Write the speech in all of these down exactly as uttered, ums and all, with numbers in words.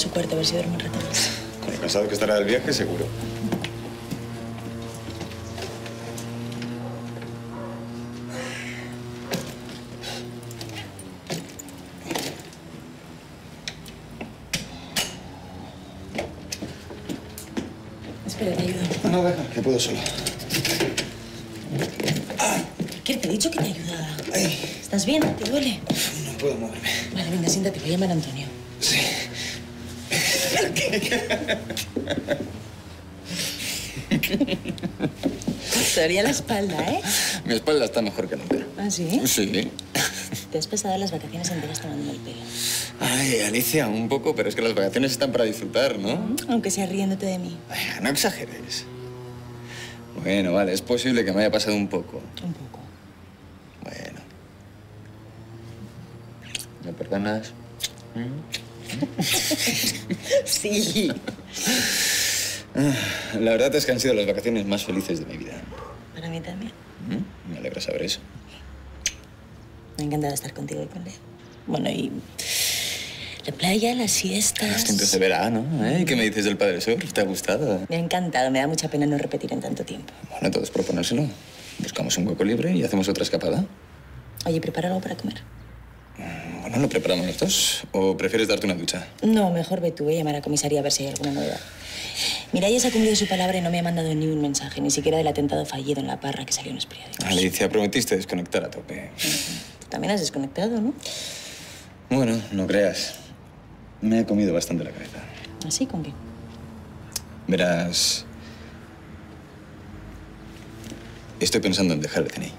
su cuarto a ver si duerme un rato más. Con lo cansado que estará del viaje, seguro. Espera, te ayudo. No, no, deja, que puedo solo. ¿Qué te he dicho que te ayudara? Ay. ¿Estás bien? ¿Te duele? No puedo moverme. Vale, venga, siéntate, voy a llamar a Antonio. Sí. Todavía la espalda, ¿eh? Mi espalda está mejor que nunca. ¿Ah, sí? Sí. Te has pasado las vacaciones enteras tomando el pelo. Ay, Alicia, un poco, pero es que las vacaciones están para disfrutar, ¿no? Aunque sea riéndote de mí. Ay, no exageres. Bueno, vale, es posible que me haya pasado un poco. Un poco. Bueno. ¿Me perdonas? Sí. La verdad es que han sido las vacaciones más felices de mi vida. Para mí también. Me alegra saber eso. Me ha encantado estar contigo y con Leo. Bueno, y la playa, las siestas... Los tiempos de verano, ¿eh? ¿Qué me dices del Padre Surf? ¿Te ha gustado? Me ha encantado. Me da mucha pena no repetir en tanto tiempo. Bueno, todos proponérselo. Buscamos un hueco libre y hacemos otra escapada. Oye, prepara algo para comer. Bueno, ¿lo preparamos los dos? ¿O prefieres darte una ducha? No, mejor ve tú. Voy a llamar a comisaría a ver si hay alguna novedad. Miralles ha cumplido su palabra y no me ha mandado ni un mensaje, ni siquiera del atentado fallido en la Parra que salió en los periódicos. Alicia, prometiste desconectar a tope. Tú también has desconectado, ¿no? Bueno, no creas. Me he comido bastante la cabeza. ¿Así? ¿Con qué? Verás... Estoy pensando en dejar el C N I.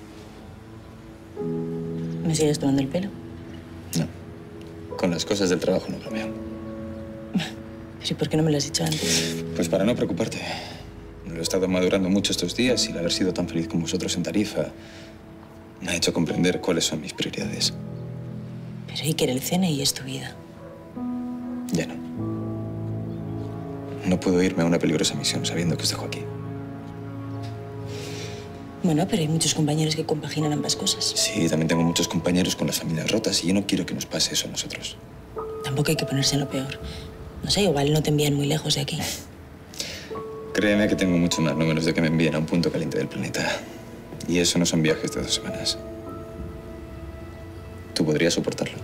¿Me sigues tomando el pelo? No. Con las cosas del trabajo no bromeo. ¿Pero y por qué no me lo has dicho antes? Pues para no preocuparte. Lo he estado madurando mucho estos días y el haber sido tan feliz con vosotros en Tarifa me ha hecho comprender cuáles son mis prioridades. Pero Iker, el C N I es tu vida. Ya no. No puedo irme a una peligrosa misión sabiendo que os dejo aquí. Bueno, pero hay muchos compañeros que compaginan ambas cosas. Sí, también tengo muchos compañeros con las familias rotas y yo no quiero que nos pase eso a nosotros. Tampoco hay que ponerse en lo peor. No sé, igual no te envían muy lejos de aquí. Créeme que tengo mucho más números de que me envíen a un punto caliente del planeta. Y eso no son viajes de dos semanas. ¿Tú podrías soportarlo?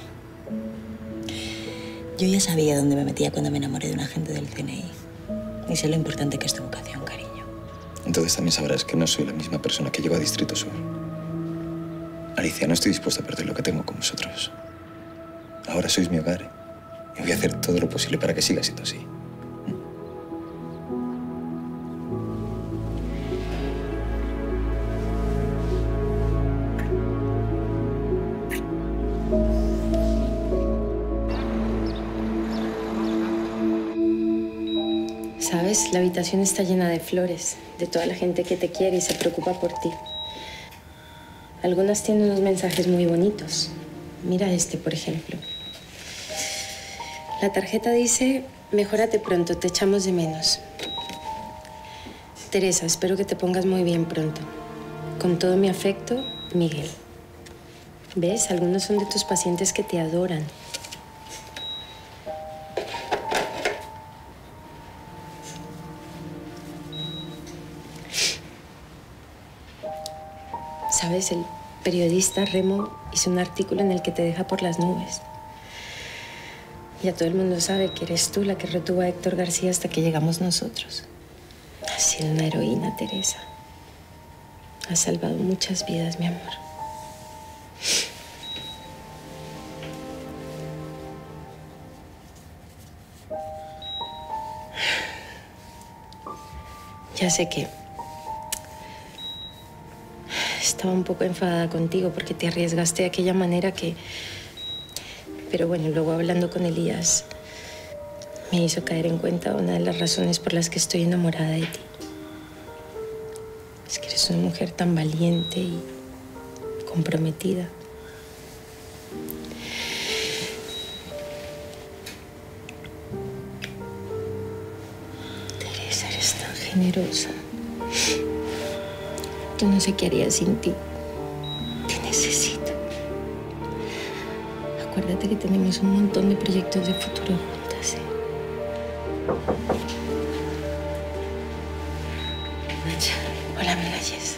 Yo ya sabía dónde me metía cuando me enamoré de un agente del C N I. Y sé lo importante que es tu vocación, cariño. Entonces también sabrás que no soy la misma persona que llegó a Distrito Sur. Alicia, no estoy dispuesta a perder lo que tengo con vosotros. Ahora sois mi hogar y voy a hacer todo lo posible para que siga siendo así. ¿Sabes? La habitación está llena de flores, de toda la gente que te quiere y se preocupa por ti. Algunas tienen unos mensajes muy bonitos. Mira este, por ejemplo. La tarjeta dice, mejórate pronto, te echamos de menos. Teresa, espero que te pongas muy bien pronto. Con todo mi afecto, Miguel. ¿Ves? Algunos son de tus pacientes que te adoran. ¿Sabes? El periodista Remo hizo un artículo en el que te deja por las nubes. Ya todo el mundo sabe que eres tú la que retuvo a Héctor García hasta que llegamos nosotros. Has sido una heroína, Teresa. Has salvado muchas vidas, mi amor. Ya sé que estaba un poco enfadada contigo porque te arriesgaste de aquella manera que... Pero bueno, luego hablando con Elías, me hizo caer en cuenta una de las razones por las que estoy enamorada de ti. Es que eres una mujer tan valiente y comprometida. Teresa, eres tan generosa. Yo no sé qué haría sin ti. Te necesito. Acuérdate que tenemos un montón de proyectos de futuro juntas. sí. Nacha. Hola, Miralles.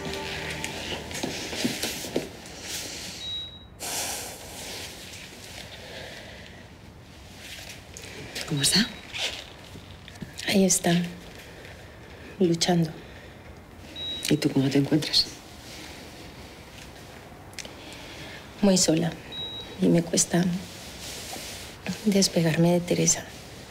¿Cómo está? Ahí está, luchando. ¿Y tú cómo te encuentras? Muy sola. Y me cuesta despegarme de Teresa.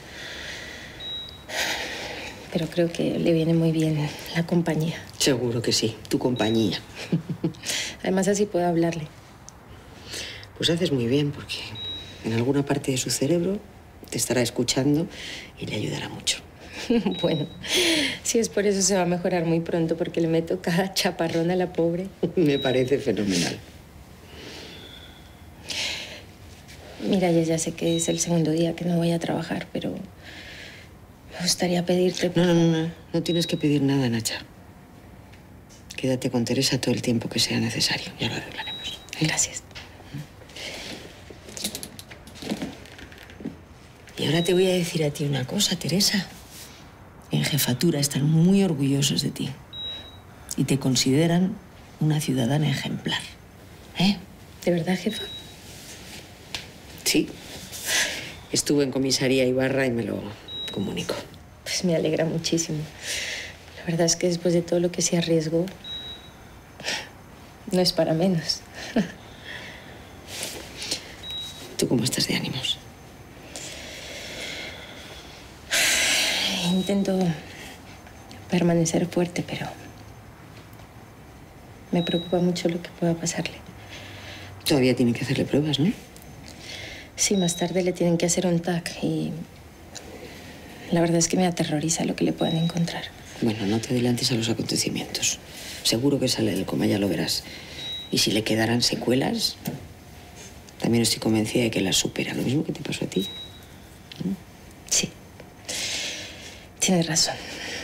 Pero creo que le viene muy bien la compañía. Seguro que sí, tu compañía. Además, así puedo hablarle. Pues haces muy bien, porque en alguna parte de su cerebro te estará escuchando y le ayudará mucho. Bueno, si es por eso se va a mejorar muy pronto, porque le meto cada chaparrón a la pobre. Me parece fenomenal. Mira, ya, ya sé que es el segundo día que no voy a trabajar, pero me gustaría pedirte... No, no, no, no, no tienes que pedir nada, Nacha. Quédate con Teresa todo el tiempo que sea necesario. Ya lo arreglaremos. Gracias. Y ahora te voy a decir a ti una cosa, Teresa. En jefatura están muy orgullosos de ti. Y te consideran una ciudadana ejemplar. ¿Eh? ¿De verdad, jefa? Sí. Estuve en comisaría Ibarra y me lo comunicó. Pues me alegra muchísimo. La verdad es que después de todo lo que se arriesgó, no es para menos. ¿Tú cómo estás de ánimos? Intento permanecer fuerte, pero me preocupa mucho lo que pueda pasarle. Todavía tienen que hacerle pruebas, ¿no? Sí, más tarde le tienen que hacer un T A C y la verdad es que me aterroriza lo que le puedan encontrar. Bueno, no te adelantes a los acontecimientos. Seguro que sale del coma, ya lo verás. Y si le quedaran secuelas, también estoy convencida de que las supera. Lo mismo que te pasó a ti. ¿No? Sí. Tienes razón.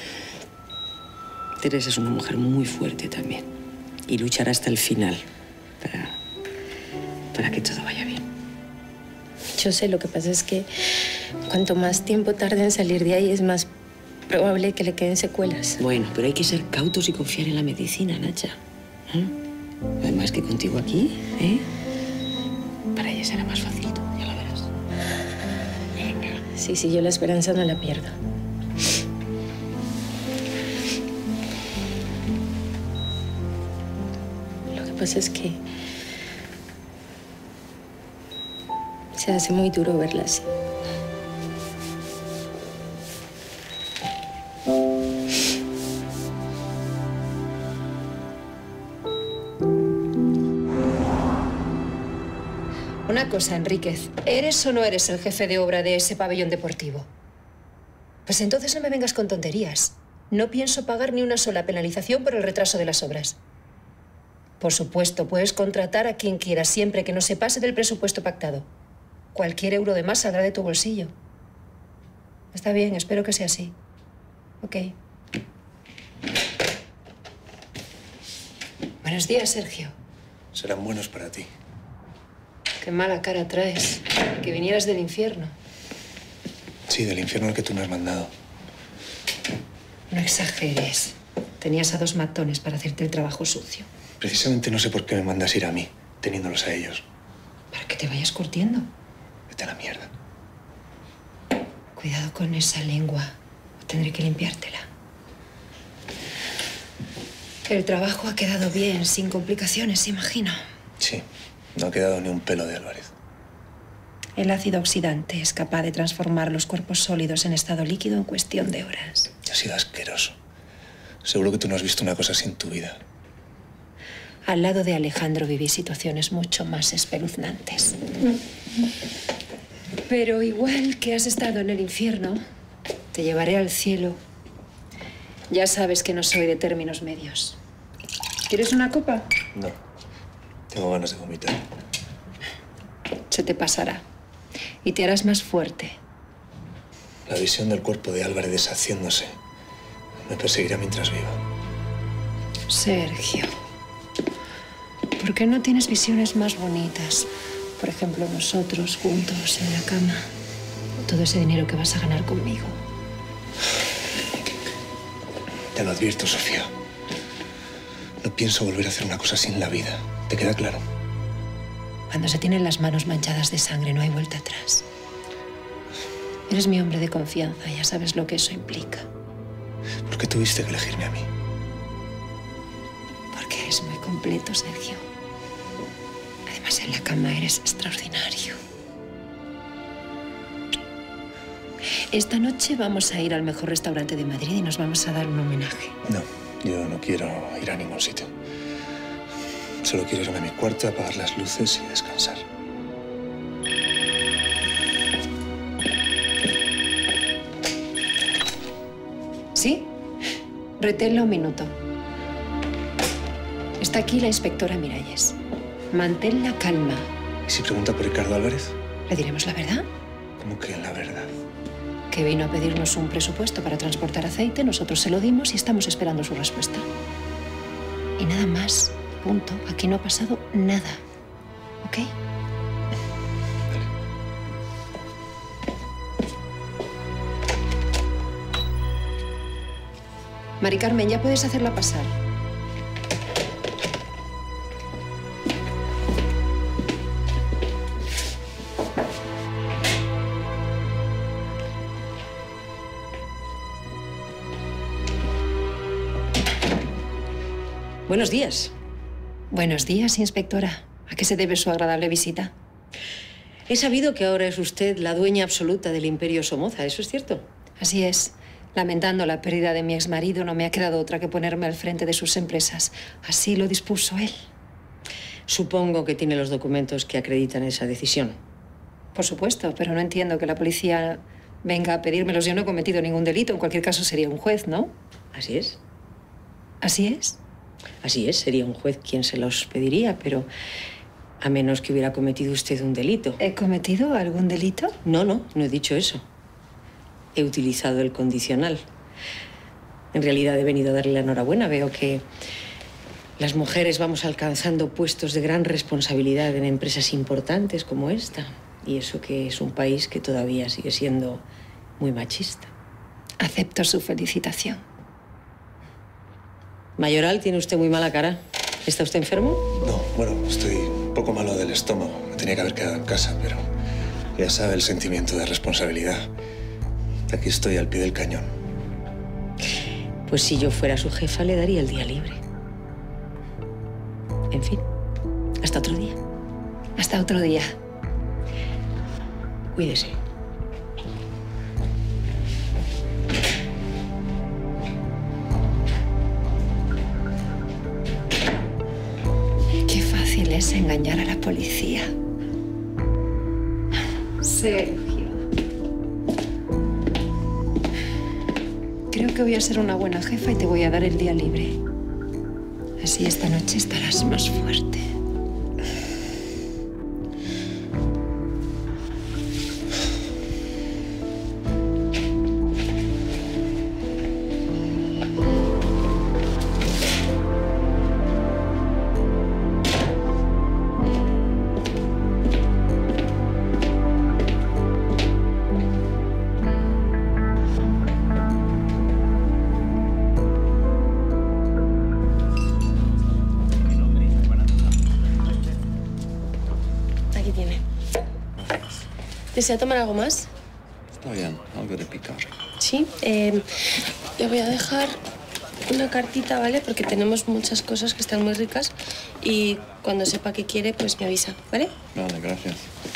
Teresa es una mujer muy fuerte también. Y luchará hasta el final para, para que todo vaya bien. Yo sé, lo que pasa es que cuanto más tiempo tarde en salir de ahí, es más probable que le queden secuelas. Bueno, pero hay que ser cautos y confiar en la medicina, Nacha. ¿Eh? Además que contigo aquí, ¿eh? Para ella será más facilito, ya lo verás. Venga. Sí, sí, yo la esperanza no la pierdo. Lo que pasa es que se hace muy duro verla así. Una cosa, Enríquez. ¿Eres o no eres el jefe de obra de ese pabellón deportivo? Pues entonces no me vengas con tonterías. No pienso pagar ni una sola penalización por el retraso de las obras. Por supuesto, puedes contratar a quien quieras siempre que no se pase del presupuesto pactado. Cualquier euro de más saldrá de tu bolsillo. Está bien, espero que sea así. Ok. Buenos días, Sergio. Serán buenos para ti. Qué mala cara traes. Que vinieras del infierno. Sí, del infierno al que tú me has mandado. No exageres. Tenías a dos matones para hacerte el trabajo sucio. Precisamente no sé por qué me mandas ir a mí, teniéndolos a ellos. Para que te vayas curtiendo. Vete a la mierda. Cuidado con esa lengua, o tendré que limpiártela. El trabajo ha quedado bien, sin complicaciones, imagino. Sí, no ha quedado ni un pelo de Álvarez. El ácido oxidante es capaz de transformar los cuerpos sólidos en estado líquido en cuestión de horas. Ha sido asqueroso. Seguro que tú no has visto una cosa así en tu vida. Al lado de Alejandro viví situaciones mucho más espeluznantes. Pero igual que has estado en el infierno, te llevaré al cielo. Ya sabes que no soy de términos medios. ¿Quieres una copa? No. Tengo ganas de vomitar. Se te pasará. Y te harás más fuerte. La visión del cuerpo de Álvarez deshaciéndose me perseguirá mientras viva. Sergio, ¿por qué no tienes visiones más bonitas? Por ejemplo, nosotros juntos en la cama. todo ese dinero que vas a ganar conmigo. Te lo advierto, Sofía. No pienso volver a hacer una cosa así en la vida. ¿Te queda claro? Cuando se tienen las manos manchadas de sangre, no hay vuelta atrás. Eres mi hombre de confianza, ya sabes lo que eso implica. ¿Por qué tuviste que elegirme a mí? Porque eres muy completo, Sergio. Además, en la cama eres extraordinario. Esta noche vamos a ir al mejor restaurante de Madrid y nos vamos a dar un homenaje. No, yo no quiero ir a ningún sitio. Solo quiero irme a mi cuarto, apagar las luces y descansar. ¿Sí? Reténla un minuto. Está aquí la inspectora Miralles. Mantén la calma. ¿Y si pregunta por Ricardo Álvarez? ¿Le diremos la verdad? ¿Cómo que la verdad? Que vino a pedirnos un presupuesto para transportar aceite, nosotros se lo dimos y estamos esperando su respuesta. Y nada más. Punto. Aquí no ha pasado nada. ¿Ok? Mari Carmen, ya puedes hacerla pasar. Buenos días. Buenos días, inspectora. ¿A qué se debe su agradable visita? He sabido que ahora es usted la dueña absoluta del Imperio Somoza, ¿eso es cierto? Así es. Lamentando la pérdida de mi exmarido, no me ha quedado otra que ponerme al frente de sus empresas. Así lo dispuso él. Supongo que tiene los documentos que acreditan esa decisión. Por supuesto, pero no entiendo que la policía venga a pedírmelos. Yo no he cometido ningún delito. En cualquier caso sería un juez, ¿no? Así es. ¿Así es? Así es, sería un juez quien se los pediría, pero a menos que hubiera cometido usted un delito. ¿He cometido algún delito? No, no, no he dicho eso. He utilizado el condicional. En realidad he venido a darle la enhorabuena. Veo que las mujeres vamos alcanzando puestos de gran responsabilidad en empresas importantes como esta. Y eso que es un país que todavía sigue siendo muy machista. Acepto su felicitación. Mayoral, tiene usted muy mala cara. ¿Está usted enfermo? No, bueno, estoy un poco malo del estómago. Me tenía que haber quedado en casa, pero ya sabe el sentimiento de responsabilidad. Aquí estoy al pie del cañón. Pues si yo fuera su jefa, le daría el día libre. En fin, hasta otro día. Hasta otro día. Cuídese. Qué fácil es engañar a la policía. Sergio. Creo que voy a ser una buena jefa y te voy a dar el día libre. Así esta noche estarás más fuerte. ¿Desea tomar algo más? Está bien, algo de picar. Sí. Eh, le voy a dejar una cartita, ¿vale? Porque tenemos muchas cosas que están muy ricas y cuando sepa qué quiere, pues me avisa, ¿vale? Vale, gracias.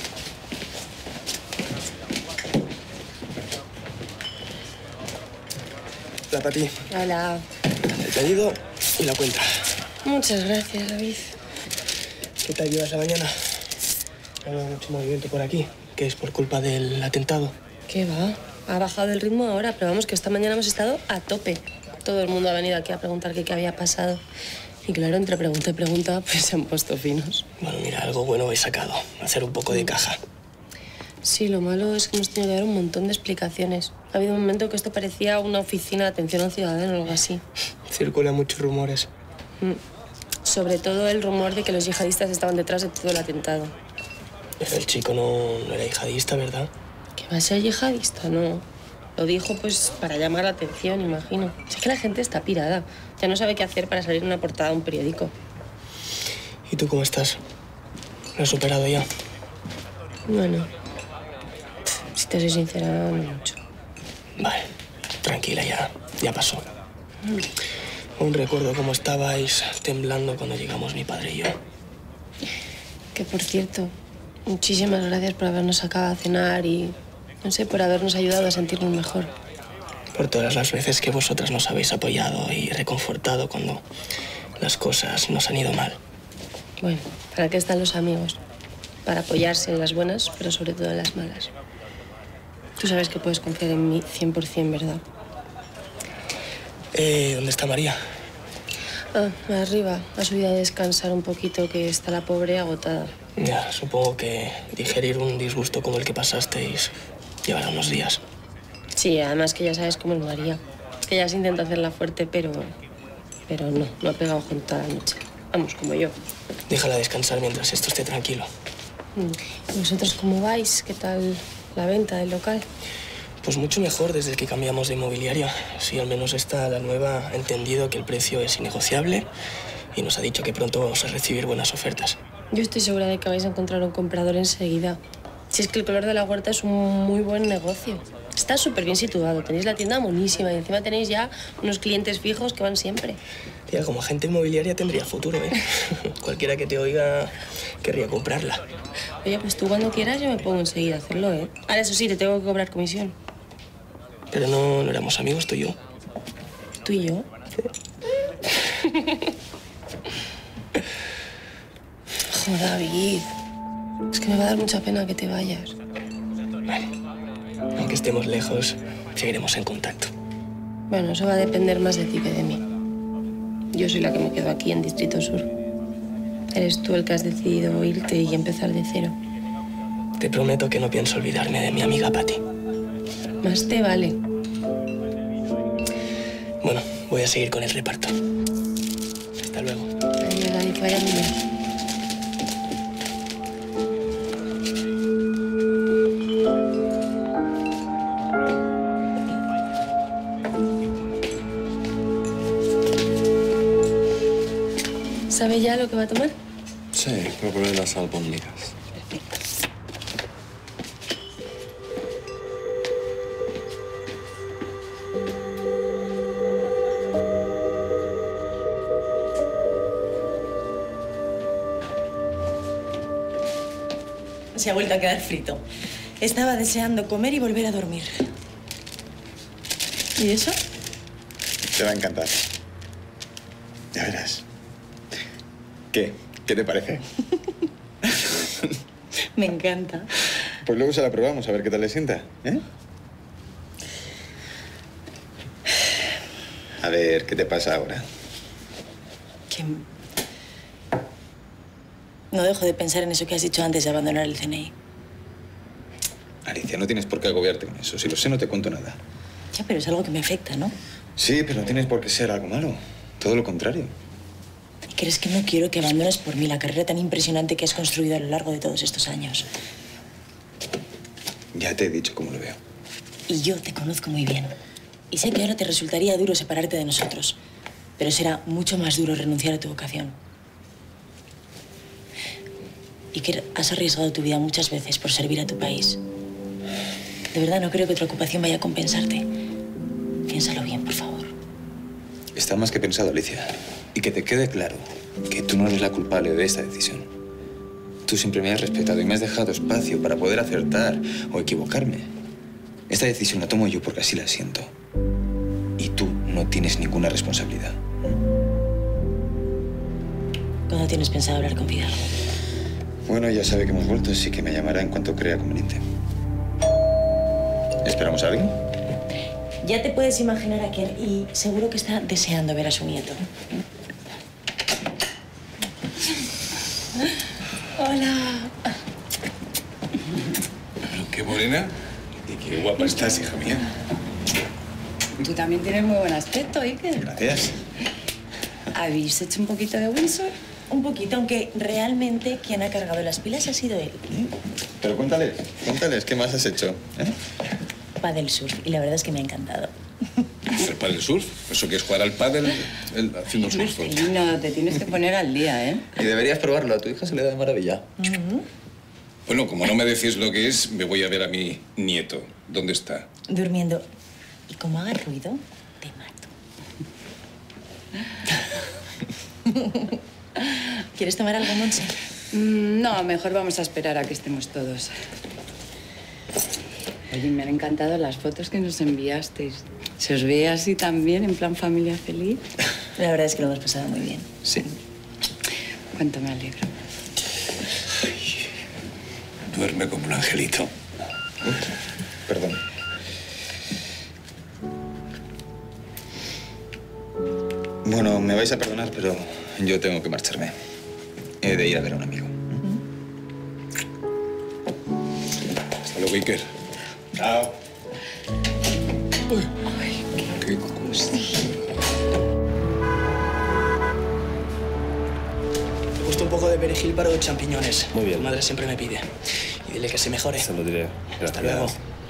La para ti. Hola. El pedido y la cuenta. Muchas gracias, David. ¿Qué tal llevas la mañana? No hay mucho movimiento por aquí, que es por culpa del atentado. ¿Qué va? Ha bajado el ritmo ahora, pero vamos, que esta mañana hemos estado a tope. Todo el mundo ha venido aquí a preguntar qué, qué había pasado. Y claro, entre pregunta y pregunta, pues se han puesto finos. Bueno, mira, algo bueno he sacado. Hacer un poco de caja. Sí, lo malo es que hemos tenido que dar un montón de explicaciones. Ha habido un momento que esto parecía una oficina de atención al ciudadano o algo así. Circulan muchos rumores. Mm. Sobre todo el rumor de que los yihadistas estaban detrás de todo el atentado. Pero el chico no, no era yihadista, ¿verdad? ¿Qué ¿Va a ser yihadista? No. Lo dijo, pues, para llamar la atención, imagino. Si es que la gente está pirada. Ya no sabe qué hacer para salir en una portada de un periódico. ¿Y tú cómo estás? ¿Lo has superado ya? Bueno, si te soy sincera, no mucho. Vale, tranquila, ya, ya pasó. Aún recuerdo cómo estabais temblando cuando llegamos mi padre y yo. Que, por cierto, muchísimas gracias por habernos sacado a cenar y, no sé, por habernos ayudado a sentirnos mejor. Por todas las veces que vosotras nos habéis apoyado y reconfortado cuando las cosas nos han ido mal. Bueno, ¿para qué están los amigos? Para apoyarse en las buenas, pero sobre todo en las malas. Tú sabes que puedes confiar en mí cien por cien, ¿verdad? Eh, ¿dónde está María? Ah, arriba. Ha subido a descansar un poquito, que está la pobre agotada. Ya, supongo que digerir un disgusto como el que pasasteis llevará unos días. Sí, además que ya sabes cómo es María. Que ella se intenta hacerla fuerte, pero... Pero no, no ha pegado con toda la noche. Vamos, como yo. Déjala descansar mientras esto esté tranquilo. ¿Y vosotros cómo vais? ¿Qué tal la venta del local? Pues mucho mejor desde que cambiamos de inmobiliaria. Sí, al menos esta, la nueva, ha entendido que el precio es innegociable y nos ha dicho que pronto vamos a recibir buenas ofertas. Yo estoy segura de que vais a encontrar un comprador enseguida. Si es que el color de la huerta es un muy buen negocio. Está súper bien situado, tenéis la tienda monísima y encima tenéis ya unos clientes fijos que van siempre. Tía, como agente inmobiliaria tendría futuro, ¿eh? Cualquiera que te oiga querría comprarla. Oye, pues tú cuando quieras yo me pongo enseguida a hacerlo, ¿eh? Ahora, eso sí, te tengo que cobrar comisión. Pero no, no éramos amigos, tú y yo. ¿Tú y yo? Joder, David. Es que me va a dar mucha pena que te vayas. Vale. Aunque estemos lejos, seguiremos en contacto. Bueno, eso va a depender más de ti que de mí. Yo soy la que me quedo aquí en Distrito Sur. Eres tú el que has decidido irte y empezar de cero. Te prometo que no pienso olvidarme de mi amiga Patty. Más te vale. Bueno, voy a seguir con el reparto. Hasta luego. Adiós, David, que vaya muy bien. ¿Sabe ya lo que va a tomar? Sí, voy a poner las albóndigas. Se ha vuelto a quedar frito. Estaba deseando comer y volver a dormir. ¿Y eso? Te va a encantar. Ya verás. ¿Qué? ¿Qué te parece? Me encanta. Pues luego se la probamos, a ver qué tal le sienta, ¿eh? A ver, ¿qué te pasa ahora? Que... No dejo de pensar en eso que has dicho antes de abandonar el C N I. Alicia, no tienes por qué agobiarte con eso. Si lo sé, no te cuento nada. Ya, pero es algo que me afecta, ¿no? Sí, pero no tienes por qué ser algo malo. Todo lo contrario. ¿Crees que no quiero que abandones por mí la carrera tan impresionante que has construido a lo largo de todos estos años? Ya te he dicho cómo lo veo. Y yo te conozco muy bien. Y sé que ahora te resultaría duro separarte de nosotros. Pero será mucho más duro renunciar a tu vocación. Y que has arriesgado tu vida muchas veces por servir a tu país. De verdad, no creo que otra ocupación vaya a compensarte. Piénsalo bien, por favor. Está más que pensado, Alicia. Y que te quede claro que tú no eres la culpable de esta decisión. Tú siempre me has respetado y me has dejado espacio para poder acertar o equivocarme. Esta decisión la tomo yo porque así la siento. Y tú no tienes ninguna responsabilidad. ¿Cuándo tienes pensado hablar con Fidalgo? Bueno, ya sabe que hemos vuelto, así que me llamará en cuanto crea conveniente. ¿Esperamos a alguien? Ya te puedes imaginar a quién y seguro que está deseando ver a su nieto. Hola. Pero qué morena y qué guapa estás, hija mía. Tú también tienes muy buen aspecto, Iker. Gracias. ¿Habéis hecho un poquito de Windsor? Un poquito, aunque realmente quien ha cargado las pilas ha sido él. ¿Mm? Pero cuéntales, cuéntales, ¿qué más has hecho? ¿Eh? Pádel surf, y la verdad es que me ha encantado. ¿El pádel surf? ¿Eso que es jugar al pádel el, haciendo surf? Marcelino, te tienes que poner al día, ¿eh? Y deberías probarlo, a tu hija se le da de maravilla. Uh-huh. Bueno, como no me decís lo que es, me voy a ver a mi nieto. ¿Dónde está? Durmiendo. Y como haga ruido, te mato. ¿Quieres tomar algo, Monse? Mm, no, mejor vamos a esperar a que estemos todos. Oye, me han encantado las fotos que nos enviasteis. ¿Se os ve así también, en plan familia feliz? La verdad es que lo hemos pasado muy bien. Sí. Cuánto me alegro. Ay, duerme como un angelito. Perdón. Bueno, me vais a perdonar, pero yo tengo que marcharme. He de ir a ver a un amigo. Hasta luego, Iker. Chao. Uy. Ay, qué, qué cosa. He puesto un poco de perejil para los champiñones. Muy bien. Tu madre siempre me pide. Y dile que se mejore. Se lo diré. Gracias. Hasta luego.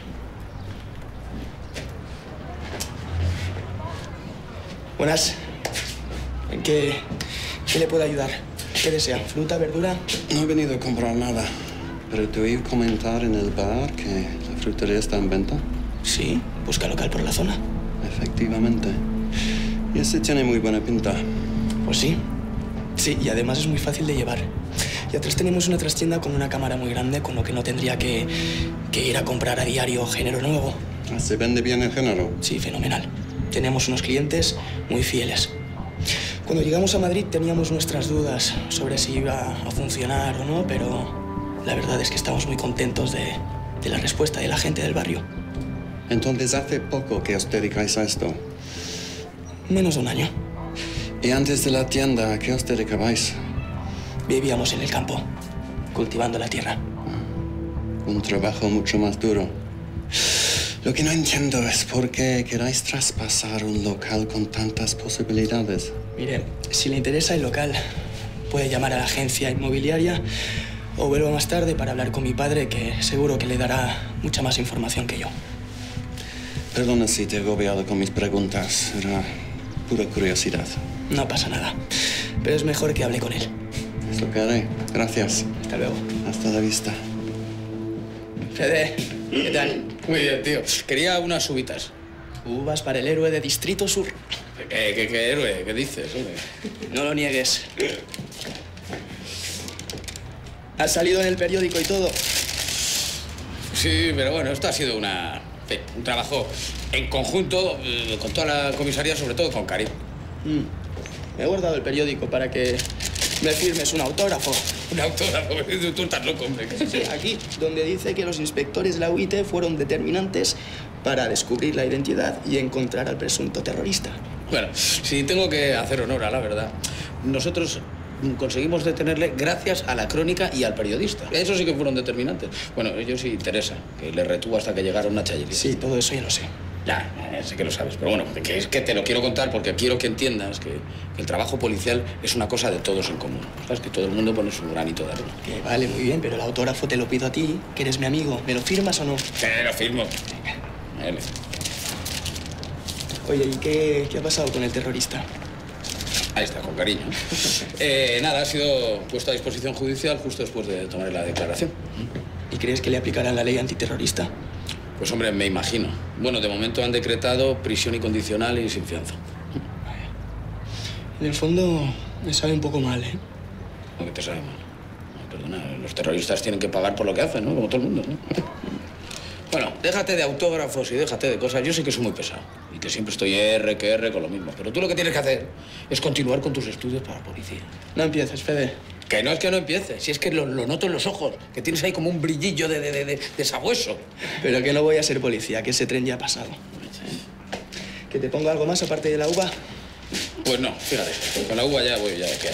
Buenas. ¿En qué, qué le puedo ayudar? ¿Qué desea? ¿Fruta, verdura? No he venido a comprar nada, pero te oí comentar en el bar que la frutería está en venta. Sí, busca local por la zona. Efectivamente. Y ese tiene muy buena pinta. Pues sí. Sí, y además es muy fácil de llevar. Y atrás tenemos una trastienda con una cámara muy grande, con lo que no tendría que, que ir a comprar a diario género nuevo. ¿Se vende bien el género? Sí, fenomenal. Tenemos unos clientes muy fieles. Cuando llegamos a Madrid teníamos nuestras dudas sobre si iba a funcionar o no, pero la verdad es que estamos muy contentos de, de la respuesta de la gente del barrio. Entonces, ¿hace poco que os dedicáis a esto? Menos de un año. ¿Y antes de la tienda, a qué os dedicabais? Vivíamos en el campo, cultivando la tierra. Un trabajo mucho más duro. Lo que no entiendo es por qué queráis traspasar un local con tantas posibilidades. Mire, si le interesa el local, puede llamar a la agencia inmobiliaria o vuelva más tarde para hablar con mi padre, que seguro que le dará mucha más información que yo. Perdona si te he agobiado con mis preguntas. Era pura curiosidad. No pasa nada, pero es mejor que hable con él. Es lo que haré. Gracias. Hasta luego. Hasta la vista. Fede, ¿qué tal? Muy bien, tío. Quería unas uvitas. Uvas para el héroe de Distrito Sur. ¿Qué, qué, qué héroe? ¿Qué dices, hombre? No lo niegues. ¿Has salido en el periódico y todo? Sí, pero bueno, esto ha sido una, en fin, un trabajo en conjunto eh, con toda la comisaría, sobre todo con Karim. Mm. Me he guardado el periódico para que me firmes un autógrafo. Un autógrafo, tú estás loco, hombre. Sí, aquí, donde dice que los inspectores de la U I T fueron determinantes para descubrir la identidad y encontrar al presunto terrorista. Bueno, si tengo que hacer honor a la verdad, nosotros conseguimos detenerle gracias a la crónica y al periodista. Esos sí que fueron determinantes. Bueno, ellos sí, Teresa, que le retuvo hasta que llegaron a Chayeli. Sí, todo eso ya lo sé. Ya, ya sé que lo sabes, pero bueno, que es que te lo quiero contar porque quiero que entiendas que, que el trabajo policial es una cosa de todos en común. Sabes que todo el mundo pone su granito de arena. Que vale, muy bien, pero el autógrafo te lo pido a ti, que eres mi amigo. ¿Me lo firmas o no? Te lo firmo. Venga. Oye, ¿y qué, qué ha pasado con el terrorista? Ahí está, con cariño. Eh, nada, ha sido puesto a disposición judicial justo después de tomar la declaración. ¿Y crees que le aplicarán la ley antiterrorista? Pues hombre, me imagino. Bueno, de momento han decretado prisión incondicional y sin fianza. En el fondo, me sabe un poco mal, ¿eh? ¿Cómo que te sabe mal? No, perdona, los terroristas tienen que pagar por lo que hacen, ¿no? Como todo el mundo, ¿no? Bueno, déjate de autógrafos y déjate de cosas. Yo sé que soy muy pesado y que siempre estoy R que R con lo mismo. Pero tú lo que tienes que hacer es continuar con tus estudios para policía. No empieces, Fede. Que no es que no empieces, si es que lo, lo noto en los ojos, que tienes ahí como un brillillo de, de, de, de, de sabueso. Pero que no voy a ser policía, que ese tren ya ha pasado. ¿Que te ponga algo más aparte de la uva? Pues no, fíjate, con la uva ya voy, ya queda.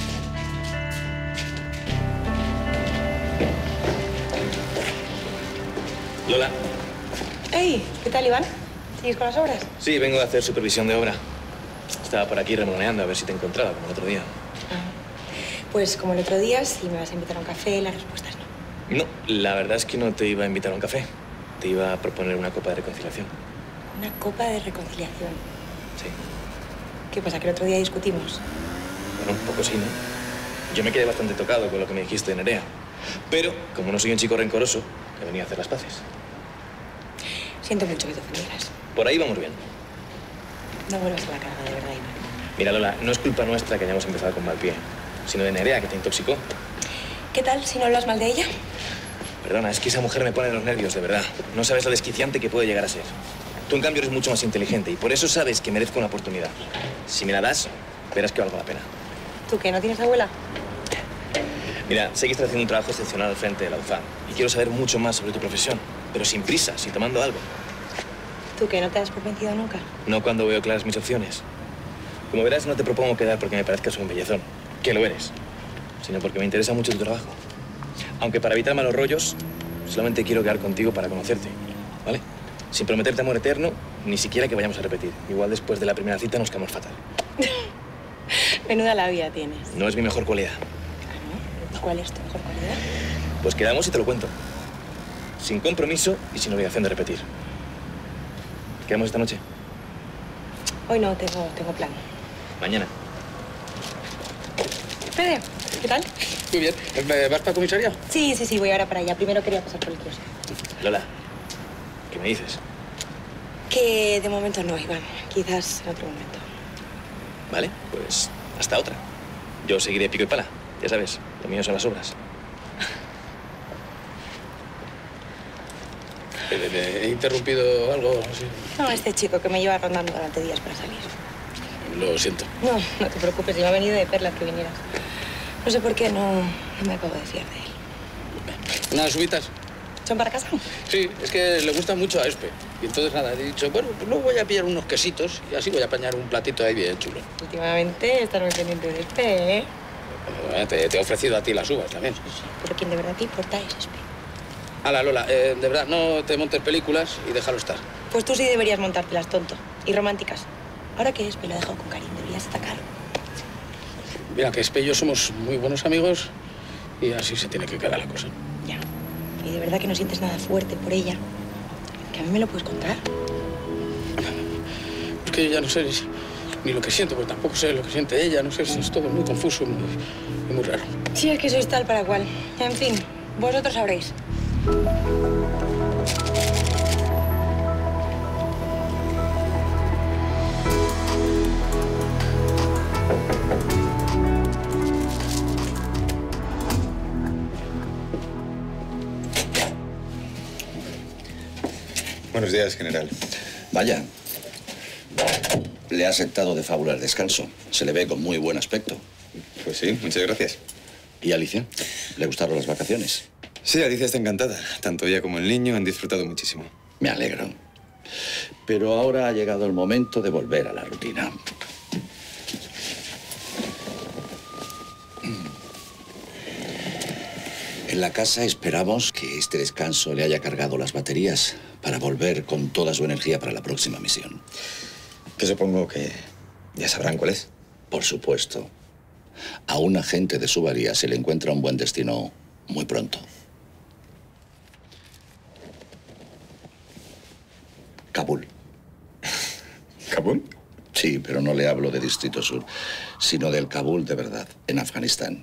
Lola. Hey, ¿qué tal, Iván? ¿Sigues con las obras? Sí, vengo a hacer supervisión de obra. Estaba por aquí remoloneando a ver si te encontraba, como el otro día. Pues como el otro día, si me vas a invitar a un café, la respuesta es no. No, la verdad es que no te iba a invitar a un café. Te iba a proponer una copa de reconciliación. Una copa de reconciliación. Sí. ¿Qué pasa, que el otro día discutimos? Bueno, un poco sí, ¿no? Yo me quedé bastante tocado con lo que me dijiste de Nerea. Pero, como no soy un chico rencoroso, he venido a hacer las paces. Siento mucho que te ofendieras. Por ahí vamos bien. No vuelvas a la carga, de verdad, Iván. Mira, Lola, no es culpa nuestra que hayamos empezado con mal pie, sino de Nerea, que te intoxicó. ¿Qué tal si no hablas mal de ella? Perdona, es que esa mujer me pone los nervios, de verdad. No sabes lo desquiciante que puede llegar a ser. Tú, en cambio, eres mucho más inteligente y por eso sabes que merezco una oportunidad. Si me la das, verás que valgo la pena. ¿Tú qué, no tienes abuela? Mira, sé que estás haciendo un trabajo excepcional al frente de la U Z A y quiero saber mucho más sobre tu profesión, pero sin prisa, si tomando algo. ¿Tú qué, no te has por vencido nunca? No cuando veo claras mis opciones. Como verás, no te propongo quedar porque me parezcas un bellezón, que lo eres, sino porque me interesa mucho tu trabajo. Aunque para evitar malos rollos, solamente quiero quedar contigo para conocerte, ¿vale? Sin prometerte amor eterno, ni siquiera que vayamos a repetir. Igual después de la primera cita nos quedamos fatal. Menuda labia tienes. No es mi mejor cualidad. ¿Ah, no? ¿Cuál es tu mejor cualidad? Pues quedamos y te lo cuento. Sin compromiso y sin obligación de repetir. ¿Quedamos esta noche? Hoy no, tengo, tengo plan. Mañana. Fede, ¿qué tal? Muy bien. ¿Vas para comisaría? Sí, sí, sí, voy ahora para allá. Primero quería pasar por el kiosco. Lola, ¿qué me dices? Que de momento no, Iván. Quizás en otro momento. Vale, pues hasta otra. Yo seguiré pico y pala. Ya sabes, lo mío son las obras. ¿He interrumpido algo así? No, este chico que me lleva rondando durante días para salir. Lo siento. No, no te preocupes, yo me ha venido de perlas que vinieras. No sé por qué, no, no me acabo de fiar de él. ¿Unas uvitas? ¿Son para casa? Sí, es que le gusta mucho a Espe. Y entonces, nada, he dicho, bueno, pues luego voy a pillar unos quesitos y así voy a apañar un platito ahí bien chulo. Últimamente estás muy pendiente de Espe, ¿eh? Bueno, te, te he ofrecido a ti las uvas también. Pero quien de verdad te importa es Espe. Hala, Lola, eh, de verdad, no te montes películas y déjalo estar. Pues tú sí deberías montártelas, tonto. Y románticas. Ahora que Espe lo ha dejado con Karim, deberías atacarlo. Mira, que Espe y yo somos muy buenos amigos y así se tiene que quedar la cosa. Ya. Y de verdad que no sientes nada fuerte por ella. Que a mí me lo puedes contar. Es que ya no sé ni lo que siento, porque tampoco sé lo que siente ella. No sé, es todo muy confuso, muy, muy raro. Sí, es que sois tal para cual. En fin, vosotros sabréis. Buenos días, general. Vaya. Le ha sentado de fábula el descanso. Se le ve con muy buen aspecto. Pues sí, muchas gracias. ¿Y Alicia? ¿Le gustaron las vacaciones? Sí, Alicia está encantada. Tanto ella como el niño han disfrutado muchísimo. Me alegro. Pero ahora ha llegado el momento de volver a la rutina. En la casa esperamos que este descanso le haya cargado las baterías para volver con toda su energía para la próxima misión. Que supongo que ya sabrán cuál es. Por supuesto. A un agente de su valía se le encuentra un buen destino muy pronto. Kabul. ¿Kabul? Sí, pero no le hablo de Distrito Sur, sino del Kabul de verdad, en Afganistán.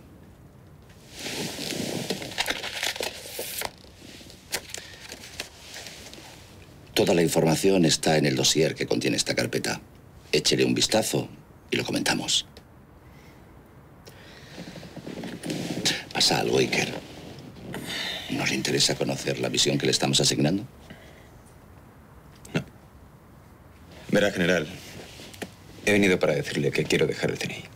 Toda la información está en el dossier que contiene esta carpeta. Échele un vistazo y lo comentamos. ¿Pasa algo, Iker? ¿No le interesa conocer la misión que le estamos asignando? No. Verá, general, he venido para decirle que quiero dejar el C N I.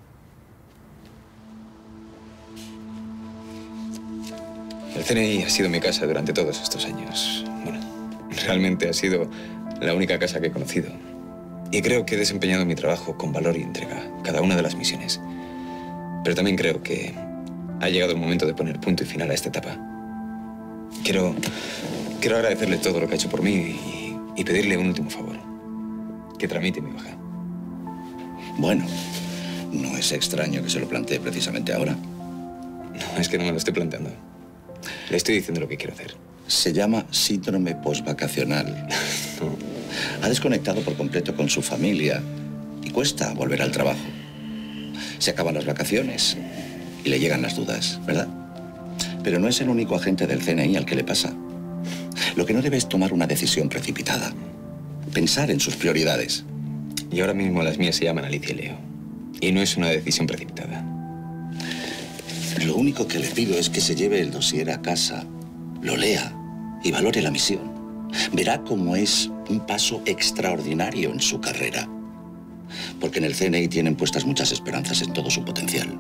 El C N I ha sido mi casa durante todos estos años. Bueno, realmente ha sido la única casa que he conocido. Y creo que he desempeñado mi trabajo con valor y entrega, cada una de las misiones. Pero también creo que ha llegado el momento de poner punto y final a esta etapa. Quiero, quiero agradecerle todo lo que ha hecho por mí y, y pedirle un último favor. Que tramite mi baja. Bueno, no es extraño que se lo plantee precisamente ahora. No, es que no me lo estoy planteando. Le estoy diciendo lo que quiero hacer. Se llama síndrome postvacacional. Ha desconectado por completo con su familia y cuesta volver al trabajo. Se acaban las vacaciones y le llegan las dudas, ¿verdad? Pero no es el único agente del C N I al que le pasa. Lo que no debe es tomar una decisión precipitada. Pensar en sus prioridades. Y ahora mismo las mías se llaman Alicia y Leo. Y no es una decisión precipitada. Lo único que le pido es que se lleve el dossier a casa, lo lea y valore la misión. Verá cómo es un paso extraordinario en su carrera. Porque en el C N I tienen puestas muchas esperanzas en todo su potencial.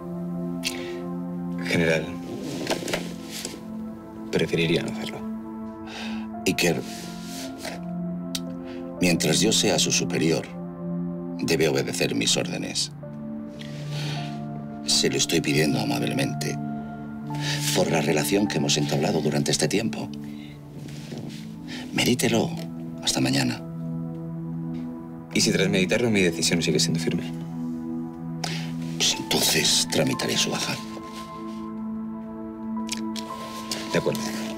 General, preferiría no hacerlo. Iker, mientras yo sea su superior, debe obedecer mis órdenes. Se lo estoy pidiendo amablemente por la relación que hemos entablado durante este tiempo. Medítelo. Hasta mañana. ¿Y si tras meditarlo mi decisión sigue siendo firme? Pues entonces tramitaré su baja. De acuerdo.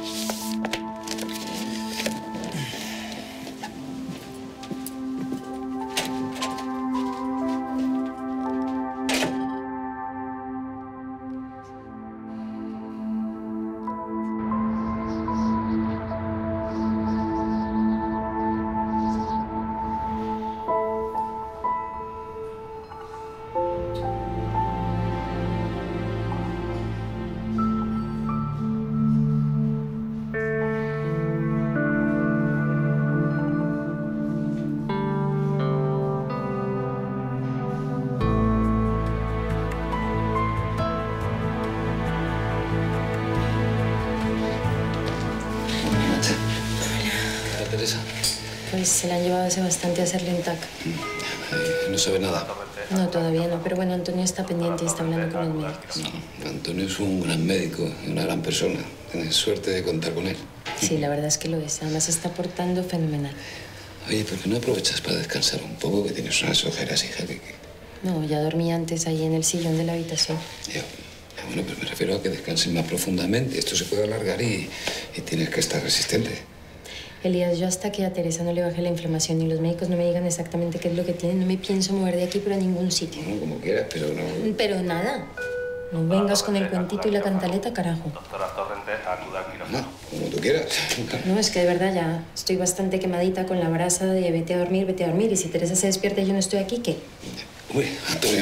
Pues se la han llevado hace bastante a hacerle un T A C. Eh, no sabe nada. No, todavía no, pero bueno, Antonio está pendiente y está hablando con los médicos. No, Antonio es un gran médico y una gran persona. Tienes suerte de contar con él. Sí, la verdad es que lo es. Además se está portando fenomenal. Oye, ¿por qué no aprovechas para descansar un poco? Que tienes unas ojeras, hija. Que, que... No, ya dormí antes ahí en el sillón de la habitación. Ya, bueno, pero me refiero a que descanses más profundamente. Esto se puede alargar y, y tienes que estar resistente. Elías, yo hasta que a Teresa no le baje la inflamación y los médicos no me digan exactamente qué es lo que tiene, no me pienso mover de aquí para ningún sitio. No, como quieras, pero no... Pero nada. No vengas con el cuentito y la cantaleta, carajo. No, como tú quieras. No, es que de verdad ya estoy bastante quemadita con la brasa de vete a dormir, vete a dormir. Y si Teresa se despierta y yo no estoy aquí, ¿qué? Uy, Antonio.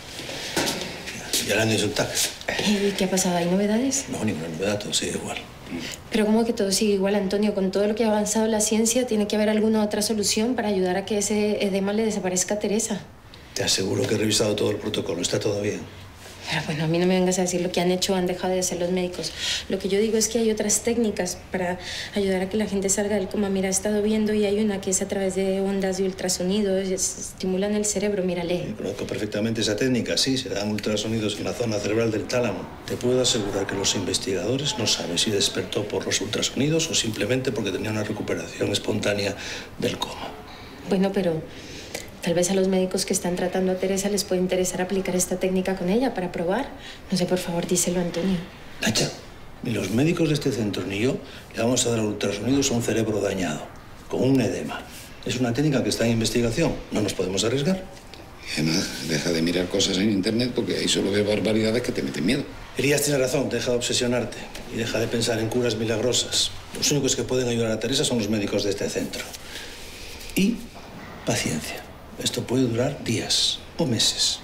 Ya le han hecho un T A C. ¿Y qué ha pasado? ¿Hay novedades? No, ninguna novedad, todo sigue igual. Pero ¿cómo que todo sigue igual, Antonio? Con todo lo que ha avanzado la ciencia, tiene que haber alguna otra solución para ayudar a que ese edema le desaparezca a Teresa. Te aseguro que he revisado todo el protocolo, está todo bien. Pero bueno, a mí no me vengas a decir lo que han hecho o han dejado de hacer los médicos. Lo que yo digo es que hay otras técnicas para ayudar a que la gente salga del coma. Mira, he estado viendo y hay una que es a través de ondas de ultrasonido, estimulan el cerebro, mírale. Sí, conozco perfectamente esa técnica, sí, se dan ultrasonidos en la zona cerebral del tálamo. Te puedo asegurar que los investigadores no saben si despertó por los ultrasonidos o simplemente porque tenía una recuperación espontánea del coma. Bueno, pero tal vez a los médicos que están tratando a Teresa les puede interesar aplicar esta técnica con ella para probar. No sé, por favor, díselo, Antonio. Nacha, ni los médicos de este centro ni yo le vamos a dar ultrasonidos a un cerebro dañado, con un edema. Es una técnica que está en investigación. No nos podemos arriesgar. Y además, deja de mirar cosas en internet porque ahí solo ves barbaridades que te meten miedo. Elías tiene razón, deja de obsesionarte y deja de pensar en curas milagrosas. Los únicos que pueden ayudar a Teresa son los médicos de este centro. Y paciencia. Esto puede durar días o meses.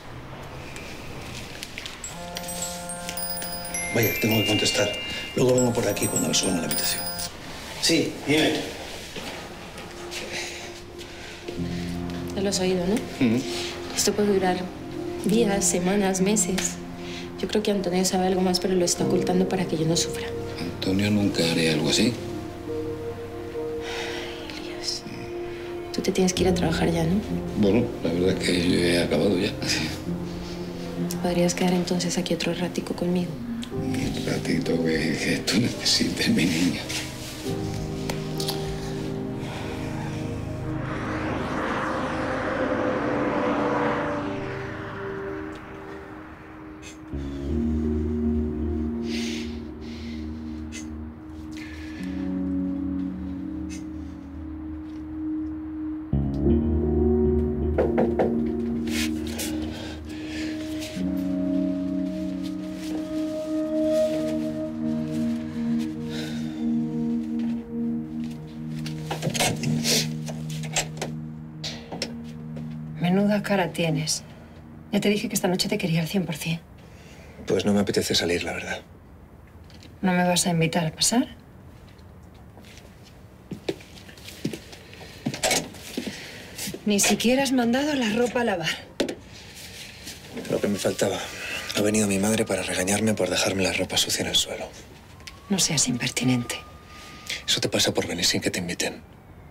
Vaya, tengo que contestar. Luego vengo por aquí cuando la suban a la habitación. Sí, dime. Ya lo has oído, ¿no? Mm-hmm. Esto puede durar días, semanas, meses. Yo creo que Antonio sabe algo más, pero lo está ocultando para que yo no sufra. Antonio nunca haría algo así. Elías, tú te tienes que ir a trabajar ya, ¿no? Bueno, la verdad es que yo he acabado ya. ¿Podrías quedar entonces aquí otro ratico conmigo? Un ratito que, que tú necesites, mi niña. Menuda cara tienes. Ya te dije que esta noche te quería al cien por cien. Pues no me apetece salir, la verdad. ¿No me vas a invitar a pasar? Ni siquiera has mandado la ropa a lavar. Lo que me faltaba. Ha venido mi madre para regañarme por dejarme la ropa sucia en el suelo. No seas impertinente. Eso te pasa por venir sin que te inviten.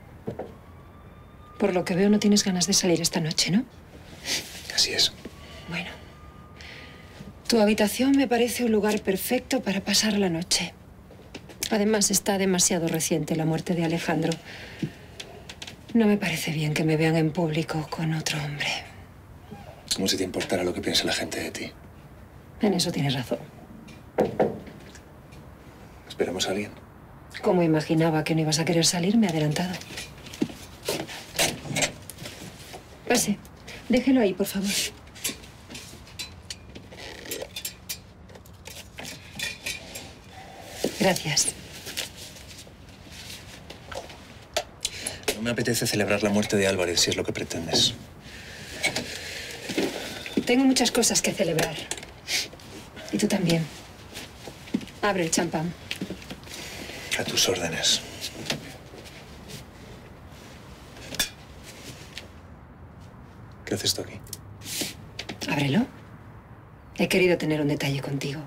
Por lo que veo, no tienes ganas de salir esta noche, ¿no? Así es. Bueno. Tu habitación me parece un lugar perfecto para pasar la noche. Además, está demasiado reciente la muerte de Alejandro. No me parece bien que me vean en público con otro hombre. Como si te importara lo que piense la gente de ti. En eso tienes razón. ¿Esperamos a alguien? Como imaginaba que no ibas a querer salir, me he adelantado. Pase. Déjelo ahí, por favor. Gracias. No me apetece celebrar la muerte de Álvarez, si es lo que pretendes. Tengo muchas cosas que celebrar. Y tú también. Abre el champán. A tus órdenes. ¿Qué haces tú aquí? Ábrelo. He querido tener un detalle contigo.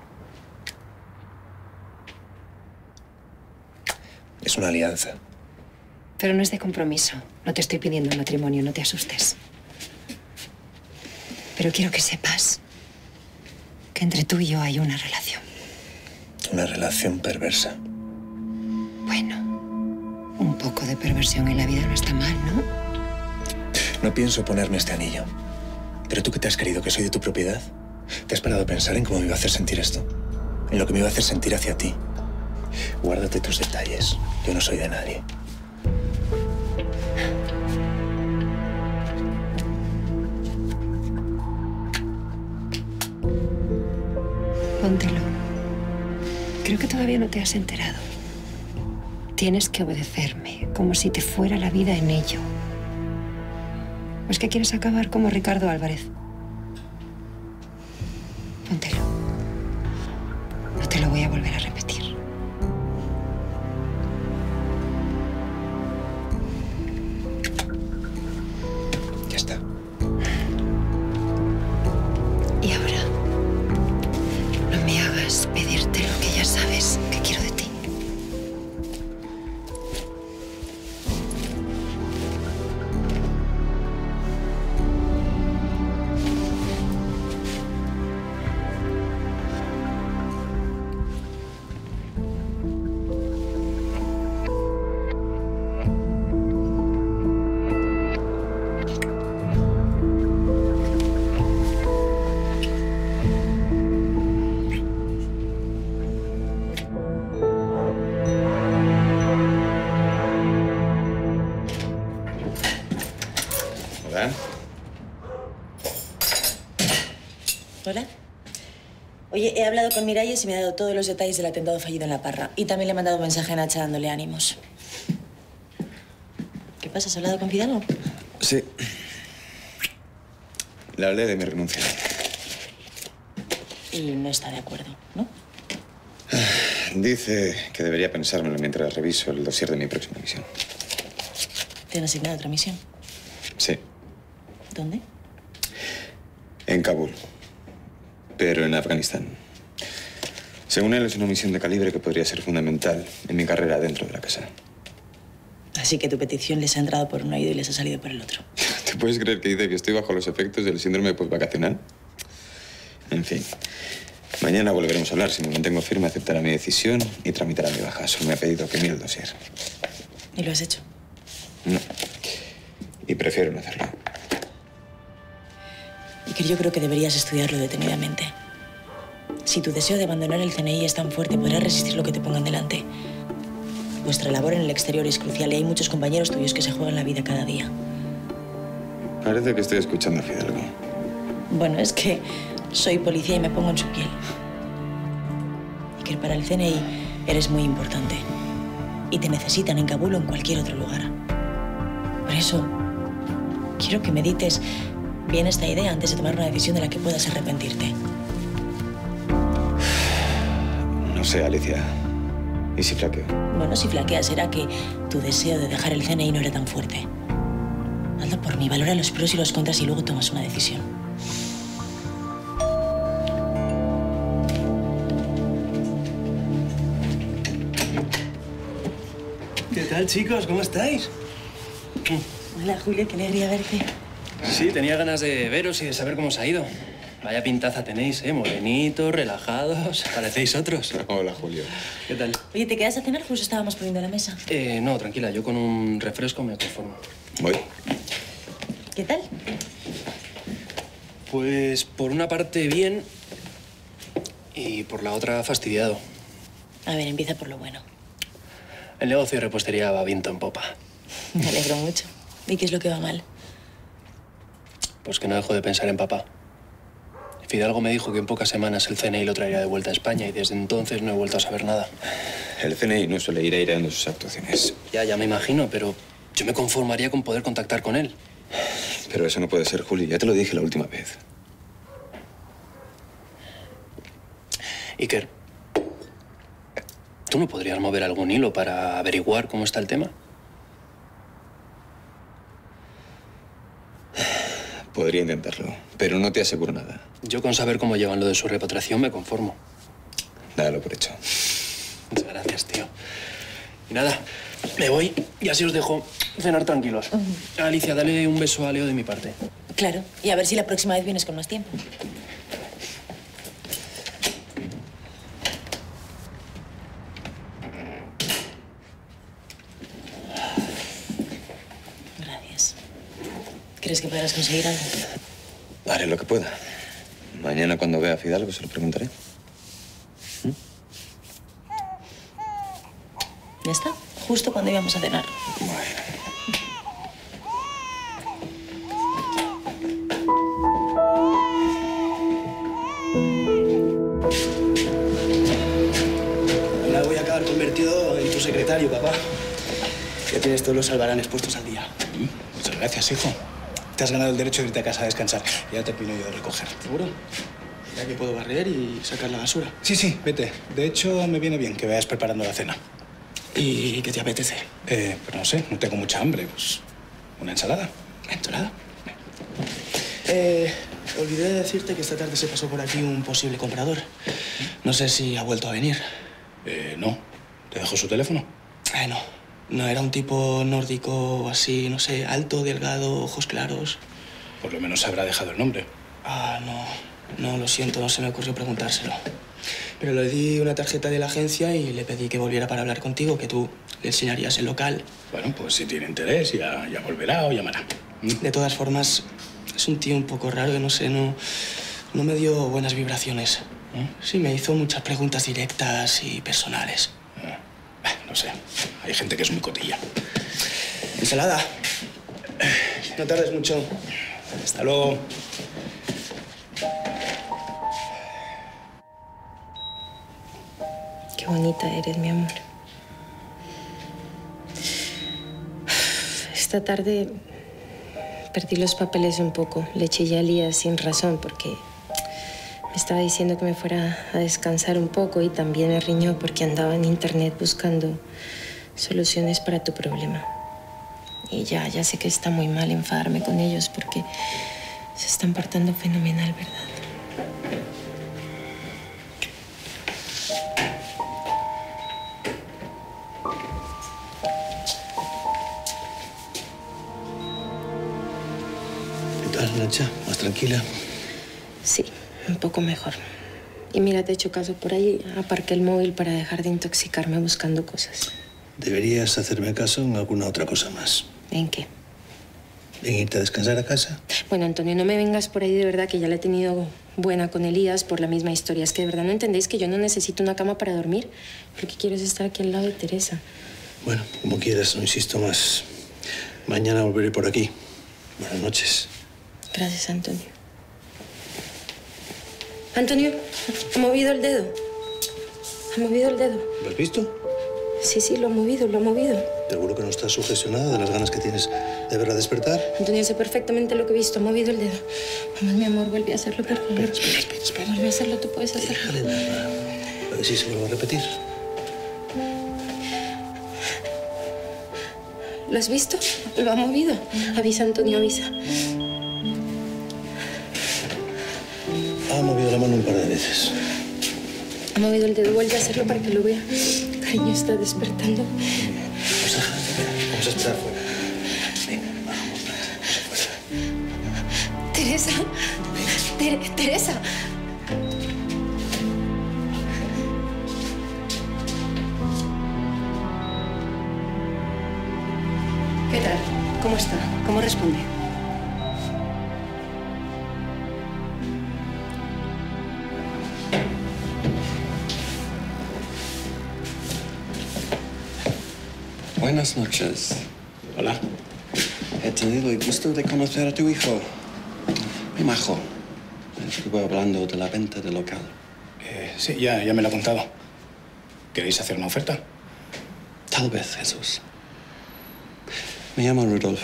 Es una alianza. Pero no es de compromiso. No te estoy pidiendo matrimonio, no te asustes. Pero quiero que sepas que entre tú y yo hay una relación. Una relación perversa. Bueno, un poco de perversión en la vida no está mal, ¿no? No pienso ponerme este anillo. ¿Pero tú qué te has creído? ¿Que soy de tu propiedad? ¿Te has parado a pensar en cómo me iba a hacer sentir esto? En lo que me iba a hacer sentir hacia ti. Guárdate tus detalles. Yo no soy de nadie. Póntelo. Creo que todavía no te has enterado. Tienes que obedecerme, como si te fuera la vida en ello. ¿O es que quieres acabar como Ricardo Álvarez? Póntelo. No te lo voy a volver a repetir. Ya está. Y ahora, no me hagas pedirte lo que ya sabes que quiero de ti. Hola. Oye, he hablado con Miralles y me ha dado todos los detalles del atentado fallido en La Parra. Y también le he mandado un mensaje a Nacha dándole ánimos. ¿Qué pasa? ¿Has hablado con Fidalgo? Sí. Le hablé de mi renuncia. Y no está de acuerdo, ¿no? Dice que debería pensármelo mientras reviso el dossier de mi próxima misión. ¿Te han asignado otra misión? Sí, ¿Dónde? en Kabul, pero en Afganistán. Según él, es una misión de calibre que podría ser fundamental en mi carrera dentro de la casa. Así que tu petición les ha entrado por un oído y les ha salido por el otro. ¿Te puedes creer que dice que estoy bajo los efectos del síndrome postvacacional? En fin, mañana volveremos a hablar. Si me mantengo firme, aceptará mi decisión y tramitará mi baja. Solo me ha pedido que mire el dossier. ¿Y lo has hecho? No. Y prefiero no hacerlo. Y que yo creo que deberías estudiarlo detenidamente. Si tu deseo de abandonar el C N I es tan fuerte, podrás resistir lo que te pongan delante. Vuestra labor en el exterior es crucial y hay muchos compañeros tuyos que se juegan la vida cada día. Parece que estoy escuchando a Fidalgo. Bueno, es que soy policía y me pongo en su piel. Y que para el C N I eres muy importante. Y te necesitan en Kabul o en cualquier otro lugar. Por eso, quiero que medites bien esta idea antes de tomar una decisión de la que puedas arrepentirte. No sé, Alicia. ¿Y si flaqueo? Bueno, si flaqueas será que tu deseo de dejar el C N I no era tan fuerte. Hazlo por mí, valora los pros y los contras y luego tomas una decisión. ¿Qué tal, chicos? ¿Cómo estáis? Hola, Julio, qué alegría verte. Sí, tenía ganas de veros y de saber cómo os ha ido. Vaya pintaza tenéis, ¿eh? Morenitos, relajados, parecéis otros. Hola, Julio. ¿Qué tal? Oye, ¿te quedas a cenar? Justo estábamos poniendo la mesa. Eh, no, tranquila, yo con un refresco me conformo. Voy. ¿Qué tal? Pues por una parte bien y por la otra fastidiado. A ver, empieza por lo bueno. El negocio de repostería va viento en popa. Me alegro mucho. ¿Y qué es lo que va mal? Pues que no dejo de pensar en papá. Fidalgo me dijo que en pocas semanas el C N I lo traería de vuelta a España y desde entonces no he vuelto a saber nada. El C N I no suele ir aireando sus actuaciones. Ya, ya me imagino, pero yo me conformaría con poder contactar con él. Pero eso no puede ser, Julio. Ya te lo dije la última vez. Iker, ¿tú no podrías mover algún hilo para averiguar cómo está el tema? Podría intentarlo, pero no te aseguro nada. Yo con saber cómo llevan lo de su repatriación me conformo. Dalo por hecho. Muchas gracias, tío. Y nada, me voy y así os dejo cenar tranquilos. Uh-huh. Alicia, dale un beso a Leo de mi parte. Claro, y a ver si la próxima vez vienes con más tiempo. Gracias. ¿Crees que podrás conseguir algo? Haré lo que pueda. Mañana cuando vea a Fidalgo se lo preguntaré. ¿Mm? Ya está, justo cuando íbamos a cenar. Bueno. Ahora voy a acabar convertido en tu secretario, papá. Ya tienes todos los albaranes puestos al día. Muchas gracias, hijo. Te has ganado el derecho de irte a casa a descansar. Ya te termino yo de recoger. ¿Seguro? Ya que puedo barrer y sacar la basura. Sí, sí, vete. De hecho, me viene bien que vayas preparando la cena. ¿Y qué te apetece? Eh, pues no sé, no tengo mucha hambre. Pues una ensalada. ¿Ensalada? Eh, olvidé de decirte que esta tarde se pasó por aquí un posible comprador. No sé si ha vuelto a venir. Eh, no. ¿Te dejó su teléfono? Eh, no. No, era un tipo nórdico así, no sé, alto, delgado, ojos claros. Por lo menos habrá dejado el nombre. Ah, no. No, lo siento, no se me ocurrió preguntárselo. Pero le di una tarjeta de la agencia y le pedí que volviera para hablar contigo, que tú le enseñarías el local. Bueno, pues si tiene interés, ya, ya volverá o llamará. De todas formas, es un tío un poco raro que no sé, no, no me dio buenas vibraciones. ¿Eh? Sí, me hizo muchas preguntas directas y personales. Eh, no sé, hay gente que es muy cotilla. Ensalada. No tardes mucho. Hasta luego. Qué bonita eres, mi amor. Esta tarde perdí los papeles un poco. Le chillé a Lía sin razón porque me estaba diciendo que me fuera a descansar un poco y también me riñó porque andaba en internet buscando soluciones para tu problema. Y ya, ya sé que está muy mal enfadarme con ellos porque se están portando fenomenal, ¿verdad? Nacha, ¿más tranquila? Sí, un poco mejor. Y mira, te he hecho caso por ahí. Aparqué el móvil para dejar de intoxicarme buscando cosas. Deberías hacerme caso en alguna otra cosa más. ¿En qué? ¿En irte a descansar a casa? Bueno, Antonio, no me vengas por ahí de verdad, que ya la he tenido buena con Elías por la misma historia. Es que de verdad no entendéis que yo no necesito una cama para dormir. Lo que quiero es estar aquí al lado de Teresa. Bueno, como quieras, no insisto más. Mañana volveré por aquí. Buenas noches. Gracias, Antonio. Antonio, ha movido el dedo. Ha movido el dedo. ¿Lo has visto? Sí, sí, lo ha movido, lo ha movido. ¿Seguro que no estás sugestionada de las ganas que tienes de verla despertar? Antonio, sé perfectamente lo que he visto. Ha movido el dedo. Vamos, mi amor, vuelve a hacerlo, por favor. Espera, espera, espera, espera. Vuelve a hacerlo, tú puedes hacerlo. Déjale nada. A ver si se vuelve a repetir. ¿Lo has visto? Lo ha movido. Avisa, Antonio, avisa. Ha movido la mano un par de veces. Ha movido el dedo. Vuelve a hacerlo para que lo vea. Cariño, está despertando. Vamos a, vamos a esperar fuera. Venga, vamos, fuera. Teresa. Ter Teresa. ¿Qué tal? ¿Cómo está? ¿Cómo responde? Buenas noches. Hola. He tenido el gusto de conocer a tu hijo. Muy majo. Estuve hablando de la venta del local. Eh, sí, ya, ya me lo ha contado. ¿Queréis hacer una oferta? Tal vez, Jesús. Me llamo Rudolf.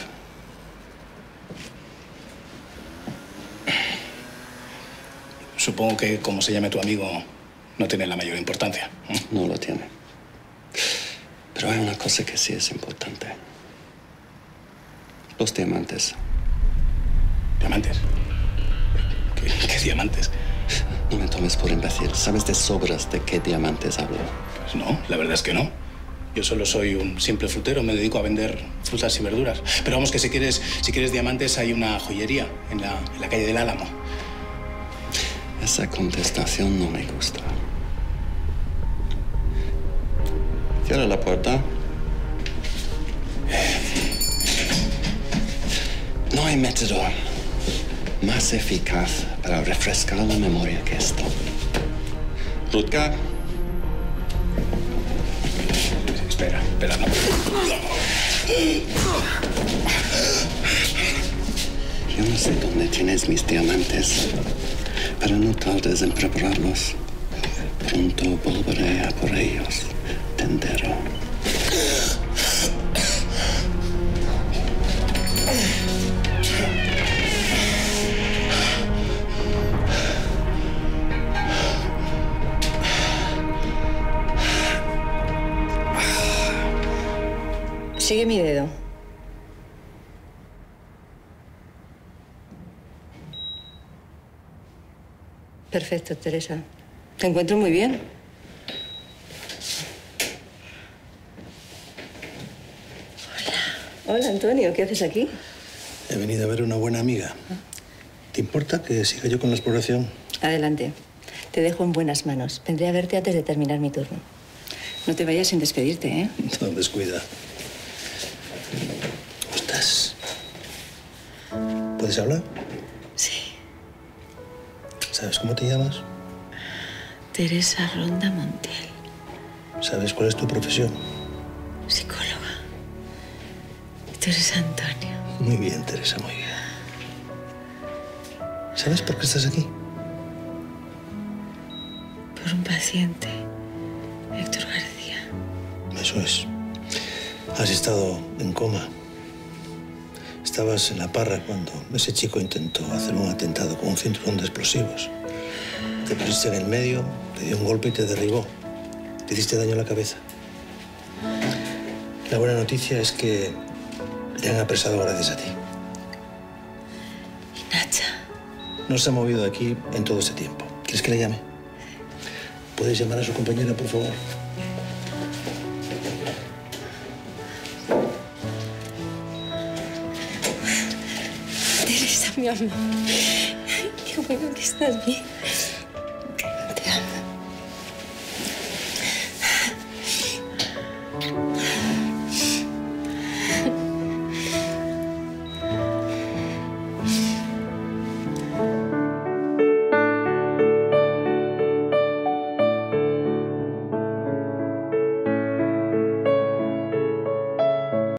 Supongo que como se llame tu amigo, no tiene la mayor importancia. ¿eh? No lo tiene. Pero hay una cosa que sí es importante. Los diamantes. ¿Diamantes? ¿Qué, qué diamantes? No me tomes por imbécil. ¿Sabes de sobras de qué diamantes hablo? Pues no, la verdad es que no. Yo solo soy un simple frutero, me dedico a vender frutas y verduras. Pero vamos que si quieres, si quieres diamantes hay una joyería en la, en la calle del Álamo. Esa contestación no me gusta. Cierra la puerta. No hay método más eficaz para refrescar la memoria que esto. Rutka. Espera, espera, no. Yo no sé dónde tienes mis diamantes, pero no tardes en prepararlos. Pronto volveré a por ellos, tendero. Sigue mi dedo. Perfecto, Teresa. Te encuentro muy bien. Hola. Hola, Antonio. ¿Qué haces aquí? He venido a ver a una buena amiga. ¿Te importa que siga yo con la exploración? Adelante. Te dejo en buenas manos. Vendré a verte antes de terminar mi turno. No te vayas sin despedirte, ¿eh? No, descuida. ¿Cómo estás? ¿Puedes hablar? Sí. ¿Sabes cómo te llamas? Teresa Ronda Montiel. ¿Sabes cuál es tu profesión? Psicóloga. Tú eres Antonio. Muy bien, Teresa, muy bien. ¿Sabes por qué estás aquí? Por un paciente, Héctor García. Eso es. Has estado en coma. Estabas en la parra cuando ese chico intentó hacer un atentado con un cinturón de explosivos. Te pusiste en el medio, te dio un golpe y te derribó. Te hiciste daño a la cabeza. La buena noticia es que le han apresado gracias a ti. ¿Y Nacha? No se ha movido de aquí en todo este tiempo. ¿Quieres que le llame? ¿Puedes llamar a su compañera, por favor? Teresa, mi amor. Qué bueno que estás bien. Te amo.